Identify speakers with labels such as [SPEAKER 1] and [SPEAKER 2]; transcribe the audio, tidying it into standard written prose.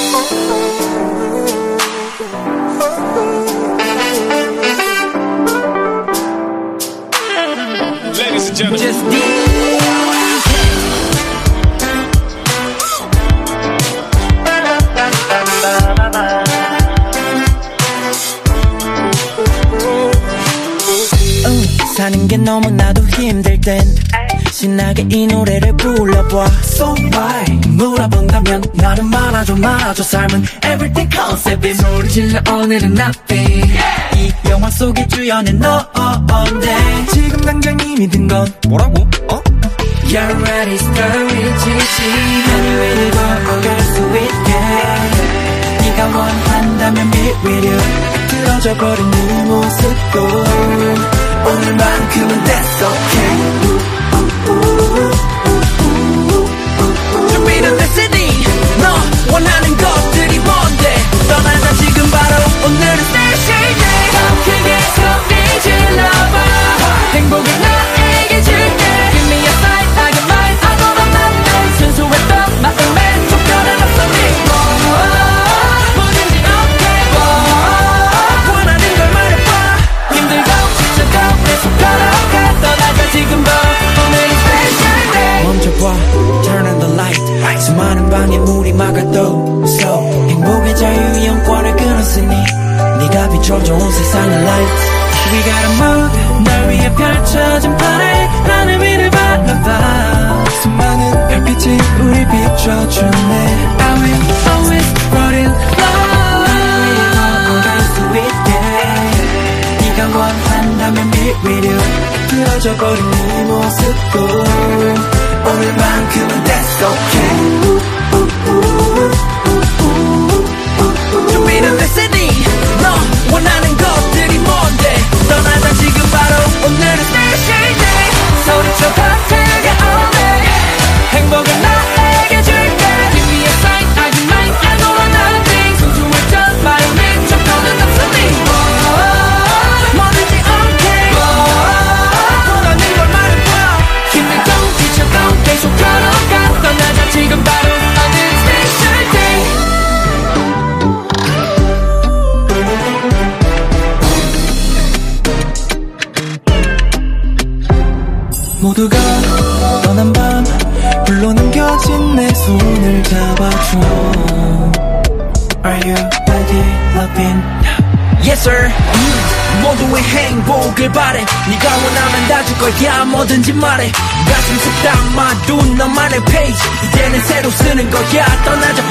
[SPEAKER 1] Ladies and gentlemen, just
[SPEAKER 2] 사는 게 너무나도 힘들 땐 신나게 이 노래를 불러봐.
[SPEAKER 3] So why 물어본다면 나는 말아줘 말아줘. 삶은 everyday concep이 소리 질러 오늘은 nothing.
[SPEAKER 2] 이 영화 속의 주연은 너인데
[SPEAKER 3] 지금 당장 이미 든 건
[SPEAKER 1] 뭐라고?
[SPEAKER 3] You're ready story 지지
[SPEAKER 2] Anywhere 갈 수 있게 네가 원한다면 be with you. 틀어져 버린 네 모습도
[SPEAKER 3] 오늘만큼은 that's okay. 준비는 됐으니 너 원하는 것들이 뭔데 떠나자 지금 바로 오늘은 special day. 더 크게 소리 질러봐. 행복을 나에게 줄게. Give me a sign I can mind. 아무런 맘에 순수했던 마음에 쫓겨난 앞서니 뭐든지 okay. 원하는 걸 말해봐. 힘들고 지쳐도 계속 걸어가. 떠나자 지금 바로 오늘은 special day.
[SPEAKER 2] 멈춰봐 turn on the light. 수많은 방해물이 막아도 so 행복의 자유이용권을 끊었으니 네가 비춰줘온 세상의 light.
[SPEAKER 3] We gotta move. 널 위해 펼쳐진 판에 하늘 위를 바라봐. 수많은 별빛이 우릴 비춰주네. I will always fall in love.
[SPEAKER 2] 갈 수 있게 네가 원한다면 be with you. 틀어져 버린 네 모습도
[SPEAKER 3] 오늘만큼은 that's okay. 준비는 됐으니 너 원하는 것들이 뭔데 떠나자 지금 바로 오늘은 special day. 소리쳐 더 크게 all day. 행복을 나에게 줄게. Give me a sign I can mind. I know I'm nothing. 순수했던 마음이 쫓겨는 앞서니 뭐든지 okay. 원하는 걸 말해봐. 힘들고 지쳐도 계속 걸어가. 떠나자 지금 바로 오늘은 special day.
[SPEAKER 2] 모두가 떠난 밤 불로 넘겨진 내 손을 잡아줘. Are you ready, loving?
[SPEAKER 3] Yes sir. 모두의 행복을 바래. 네가 원하면 다 줄 거야. 뭐든지 말해. 가슴 속 담아둔 너만의 페이지. 이제는 새로 쓰는 거야. 떠나자